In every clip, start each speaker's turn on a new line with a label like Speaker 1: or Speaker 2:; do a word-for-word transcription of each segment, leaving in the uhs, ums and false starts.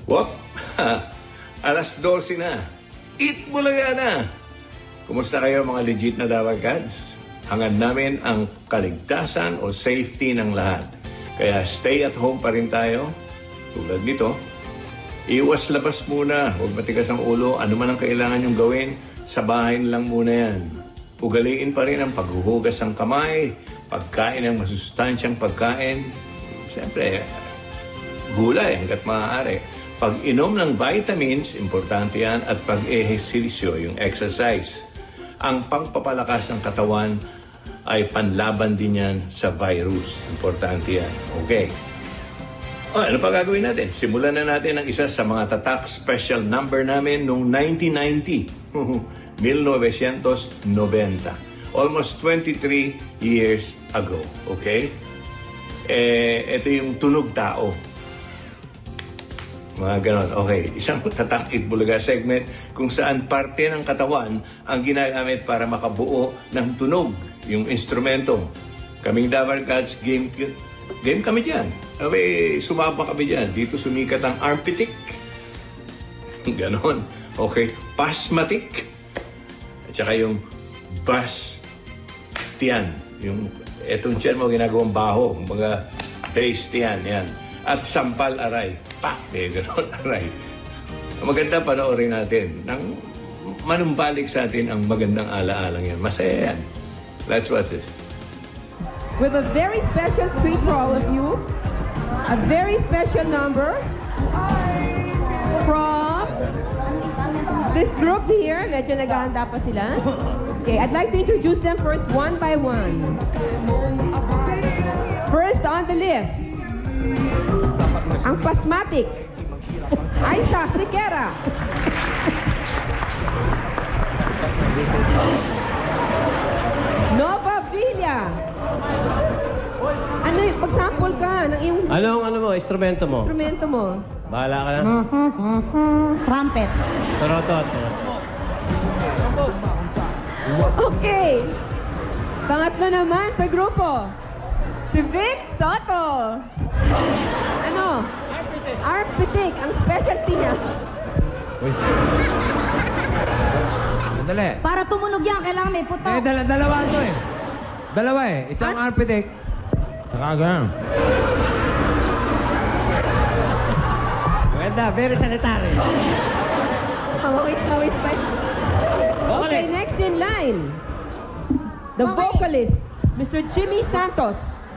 Speaker 1: Wop! Alas dose na. Eat Bulaga na! Kumusta kayo mga legit na Dabarkads? Hangad namin ang kaligtasan o safety ng lahat. Kaya stay at home pa rin tayo. Tulad nito, iwas labas muna. Huwag matigas ang ulo. Ano man ang kailangan nyong gawin, sa bahay lang muna yan. Ugaliin pa rin ang paghuhugas ng kamay, pagkain ng masustansyang pagkain. Siyempre, gulay hanggat maaari. Pag-inom ng vitamins, importante yan, at pag-ehersisyo, yung exercise. Ang pagpapalakas ng katawan ay panlaban din yan sa virus. Importante yan. Okay. O, ano pa gagawin natin? Simulan na natin ang isa sa mga tatak special number namin noong nineteen ninety. nineteen ninety. Almost twenty-three years ago. Okay? Eh, ito yung tunog tao. Mga ganon. Okay. Isang tatak Eat Bulaga segment kung saan parte ng katawan ang ginagamit para makabuo ng tunog, yung instrumento. Kaming Dabarkads, game, game kami dyan. Okay, sumama kami dyan. Dito sumikat ang armpitic. Ganon. Okay. Pasmatic. At saka yung bastian. Yung etong tiyan mo ginagawang baho. Mga bastian. Yan. At sampal aray. Pa! Eh, gano'n aray. Maganda panoorin natin. Nang manumbalik sa atin ang magandang ala-alang yan. Masaya yan. Let's watch this.
Speaker 2: With a very special treat for all of you. A very special number from this group here. Medyo naghahanda pa sila. Okay, I'd like to introduce them first one by one. First on the list, ang Pasmatic, Aisa Friquera. Nova Villa. Ano yung, pag-sample ka ng iyong...
Speaker 3: Anong ano mo, instrumento mo?
Speaker 2: Instrumento mo.
Speaker 3: Bahala ka na.
Speaker 4: Trumpet.
Speaker 3: Tarotot.
Speaker 2: Okay. Pangatlo naman sa grupo. Si Vic Soto. Ano? Arpitic. Ang specialty niya.
Speaker 3: Uy.
Speaker 5: Dali.
Speaker 4: Para tumunog yan, kailangan may putok.
Speaker 5: Eh, dala dalawa ito eh. Dalawa eh. Isang
Speaker 2: Ar
Speaker 5: arpitic. Saka ganun.
Speaker 3: Maganda, very sanitary.
Speaker 2: Hawawit, hawit pa. Okay, next in line. The
Speaker 4: Okay.
Speaker 2: vocalist, Mister Jimmy Santos.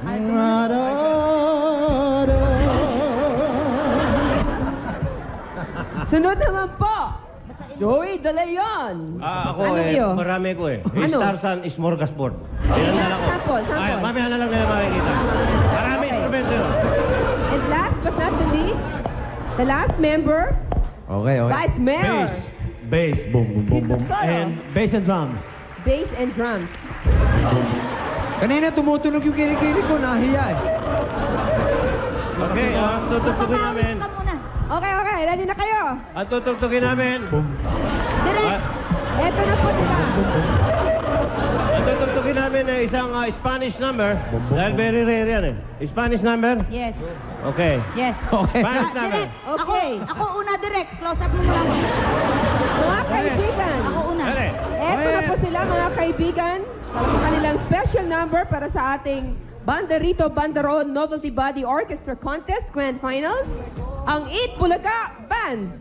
Speaker 2: Sunod naman po, Joey De Leon.
Speaker 3: Ah, ako
Speaker 2: Ano
Speaker 3: eh,
Speaker 2: yun?
Speaker 3: marami ko eh.
Speaker 2: Ano?
Speaker 3: Starsan Smorgasbord. Yan ang dala ko.
Speaker 2: Sample, sample.
Speaker 3: Ay, mamaya na lang nila makikita. Marami
Speaker 2: Okay.
Speaker 3: instrumento yun.
Speaker 2: And last but not the least, the last member,
Speaker 5: Okay, okay.
Speaker 2: Vice Mayor.
Speaker 3: Bass. Bass. Boom, boom, boom, boom.
Speaker 2: Solo.
Speaker 3: And bass and drums.
Speaker 2: Bass and drums.
Speaker 5: Kanina tumutunog yung kinikili ko, nahiya eh.
Speaker 3: Okay, ang tutugtugin namin.
Speaker 4: Pamawis ka muna.
Speaker 2: Okay, okay. Ready na kayo?
Speaker 3: Ang tutugtugin namin.
Speaker 4: Direct.
Speaker 3: Ah,
Speaker 2: Eto na po sila.
Speaker 3: ang tutugtugin namin ay isang ah, Spanish number. Dahil very rare yan eh. Spanish number?
Speaker 4: Yes.
Speaker 3: Okay.
Speaker 4: Yes.
Speaker 5: Okay.
Speaker 3: Spanish
Speaker 4: Ah,
Speaker 3: number.
Speaker 4: direct. Ako,
Speaker 2: Okay.
Speaker 4: ako una direct. Close up mo muna ako.
Speaker 2: Mga kaibigan,
Speaker 4: Ako una.
Speaker 3: Dali.
Speaker 2: eto na po sila mga kaibigan. Ang kanilang special number para sa ating Banderito Banderon Novelty Body Orchestra Contest Grand Finals, ang Eat Bulaga Band.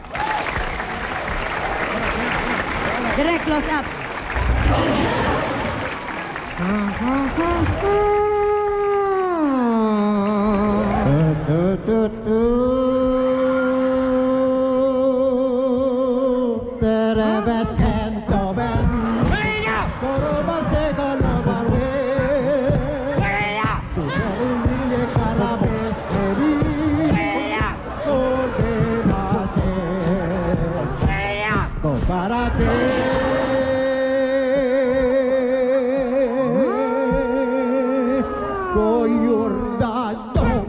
Speaker 4: Direct close up.
Speaker 6: Para ti voy dando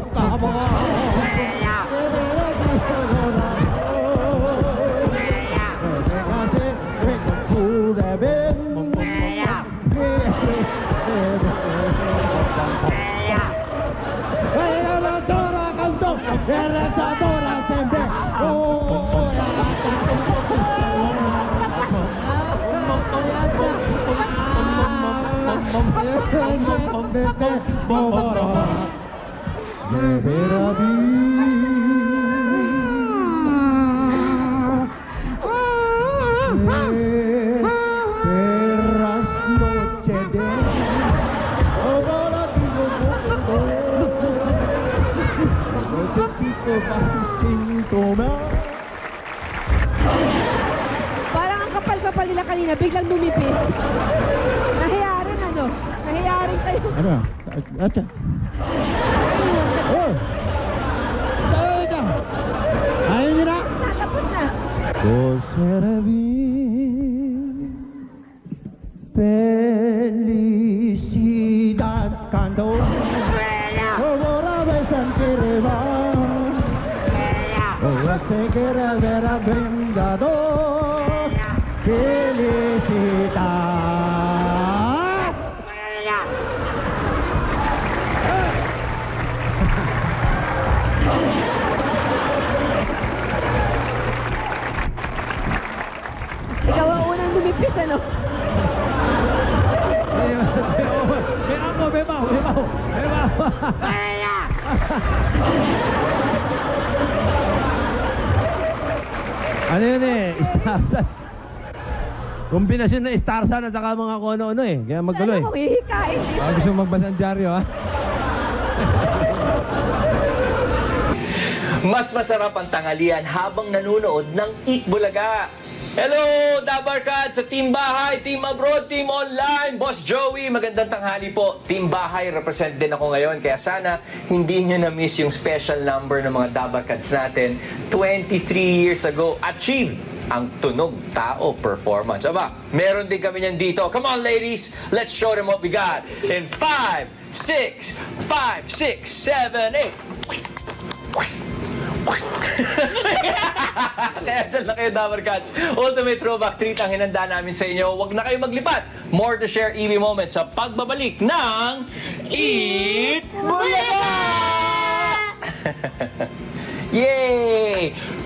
Speaker 6: Perras noche de ahora digo necesito bajo síntoma.
Speaker 2: Parang ang kapal-kapal nila kanina, biglang lumipis. Nahiya rin, ano? Nahiya rin kayo.
Speaker 6: Ano? Acha. Oh! Tayo! Ayaw nyo na?
Speaker 2: Tapos na.
Speaker 6: Conservir felicidad cuando ahora ves en que va ahora te quiere ver a vengador felicidad.
Speaker 2: Ikaw ang unang lumipis, ano?
Speaker 3: May ako, may baw, may baw, may baw. Ano yun eh, Starsan. Kombinasyon ng Starsan at saka mga kung ano-ano eh. Kaya magulo eh.
Speaker 2: Ano kung hihikain?
Speaker 5: Ah, gusto mo magbasa ng dyaryo, ha?
Speaker 7: Mas masarap ang tanghalian habang nanonood ng Eat Bulaga. Hello, Dabarkad sa Team Bahay, Team Abroad, Team Online. Boss Joey, magandang tanghali po. Team Bahay, represent din ako ngayon. Kaya sana hindi nyo na-miss yung special number ng mga Dabarkads natin. twenty-three years ago, achieve ang Tunog Tao performance. Aba, meron din kami niyan dito. Come on, ladies. Let's show them what we got. In five, six, five, six, seven, eight. Kaya dyan na kayo, Dabarkats. Ultimate Throwback Treat ang hinanda namin sa inyo. Huwag na kayo maglipat. More to share E V moments sa pagbabalik ng Eat Bulaga! Yay!